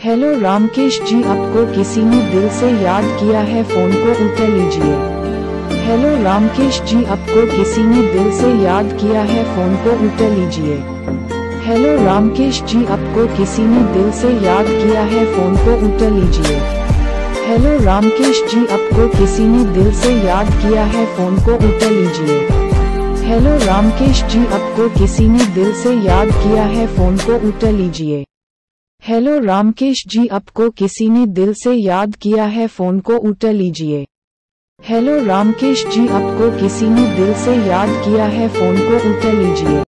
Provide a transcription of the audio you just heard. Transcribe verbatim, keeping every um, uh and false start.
Hello Ramkesh जी, आपको किसी ने दिल से याद किया है, फोन को उठा लीजिए। हेलो रामकेश जी, आपको किसी ने दिल से याद किया है, फोन को उठा लीजिए। हेलो रामकेश जी, आपको किसी ने दिल से याद किया है, फोन को उठा लीजिए। हेलो रामकेश जी, आपको किसी ने दिल से याद किया है, फोन को उठा लीजिए। हेलो रामकेश जी, आपको किसी ने दिल से याद किया है, फोन को उठा लीजिए। हेलो रामकेश जी, आपको किसी ने दिल से याद किया है, फोन को उठा लीजिए। हेलो रामकेश जी, आपको किसी ने दिल से याद किया है, फोन को उठा लीजिए।